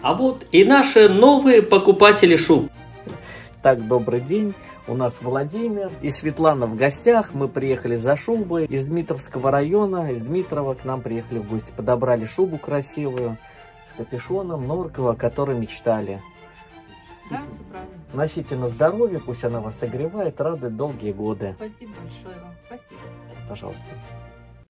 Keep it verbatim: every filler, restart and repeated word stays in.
А вот и наши новые покупатели шуб. Так, добрый день. У нас Владимир и Светлана в гостях. Мы приехали за шубой из Дмитровского района. Из Дмитрова к нам приехали в гости. Подобрали шубу красивую с капюшоном, норкового, о которой мечтали. Да, все правильно. Носите на здоровье, пусть она вас согревает, радует долгие годы. Спасибо большое вам. Спасибо. Пожалуйста.